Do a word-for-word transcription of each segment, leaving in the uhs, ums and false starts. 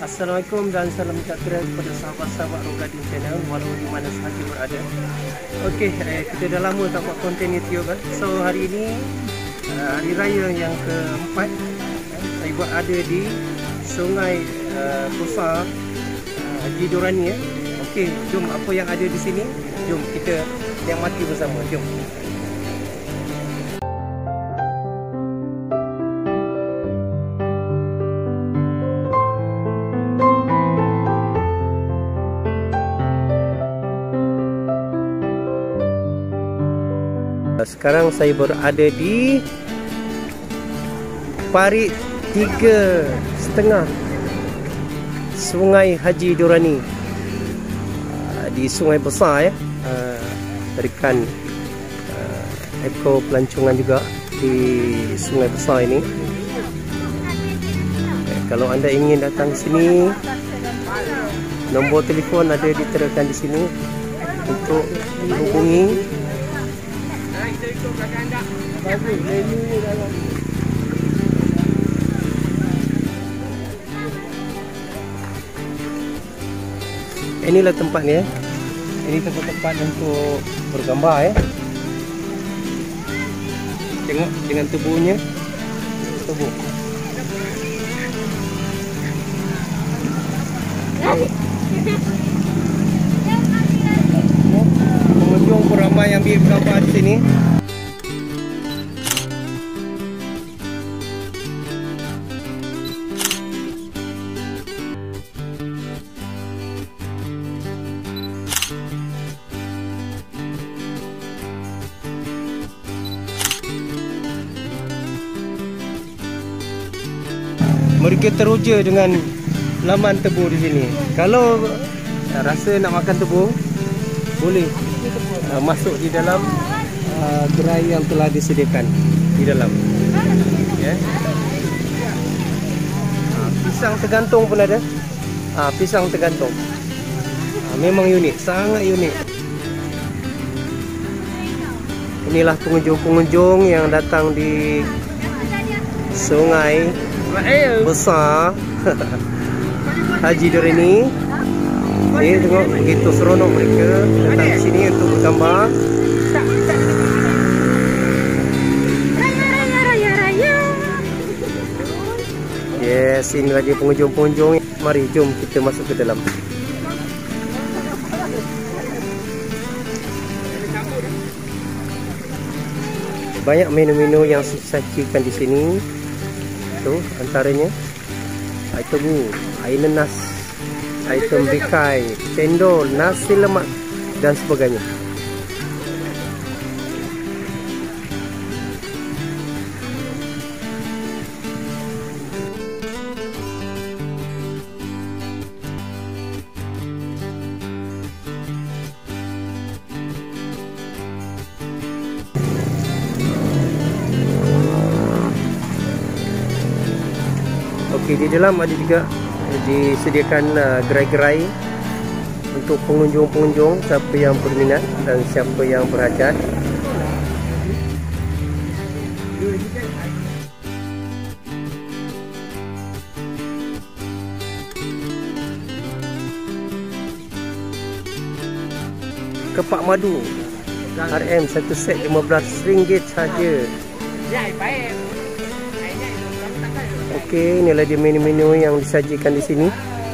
Assalamualaikum dan salam sejahtera kepada sahabat-sahabat Rock Garden Channel walau di mana sahaja berada. Okey, eh, kita dah lama tak buat konten YouTube kan. So hari ini uh, hari raya yang keempat, eh, saya buat ada di Sungai uh, Besar uh, Haji Durani ya. Okey, jom apa yang ada di sini. Jom kita nikmati bersama. Jom. Sekarang saya berada di parit tiga setengah Sungai Haji Durani, di Sungai Besar ya. Berikan uh, eko pelancongan juga di Sungai Besar ini. Okay, kalau anda ingin datang ke sini, nombor telefon ada diterakan di sini untuk dihubungi. Inilah tempatnya. Ini tempat-tempat untuk bergambar ya. Tengok dengan tubuhnya. Tubuh. Pengunjung pun ramai yang ambil gambar di sini. Mereka teruja dengan laman tebu di sini. Kalau rasa nak makan tebu, boleh uh, masuk di dalam uh, gerai yang telah disediakan di dalam. Yeah. Uh, pisang tergantung pun ada. Uh, pisang tergantung. Uh, memang unik, sangat unik. Inilah pengunjung-pengunjung yang datang di Sungai Besar Haji Durani. Ni tengok begitu seronok mereka datang di sini untuk bergambar. Yes, inilah dia pengunjung-pengunjung. Mari jom kita masuk ke dalam. Banyak menu-menu yang disajikan di sini. Tu antaranya air tebu, air nenas, item bikai, cendol, nasi lemak dan sebagainya. Okey, di dalam ada juga disediakan gerai-gerai uh, untuk pengunjung-pengunjung siapa yang berminat dan siapa yang berhajat. Kepak madu R M satu set lima belas ringgit saja. Okey, inilah dia menu-menu yang disajikan di sini.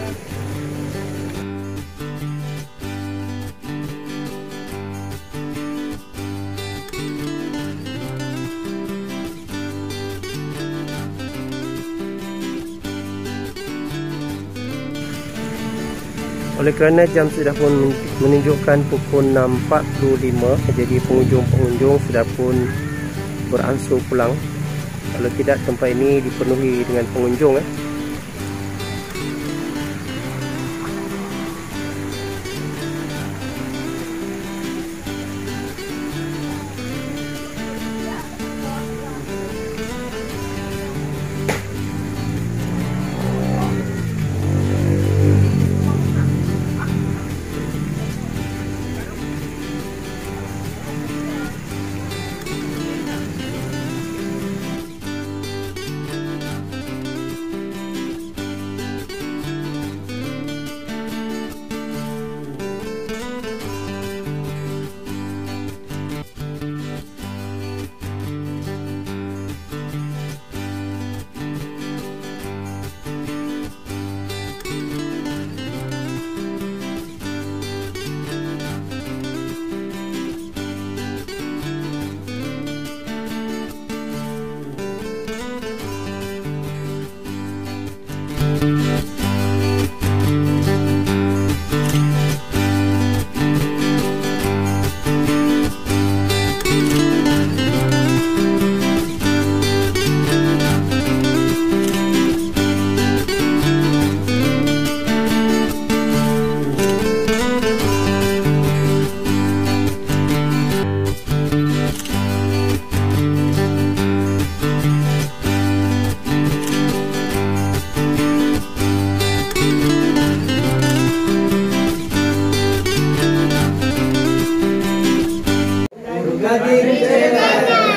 Oleh kerana jam sudah pun menunjukkan pukul enam empat puluh lima, jadi pengunjung-pengunjung sudah pun beransur pulang. Kalau tidak, tempat ini dipenuhi dengan pengunjung eh. Gading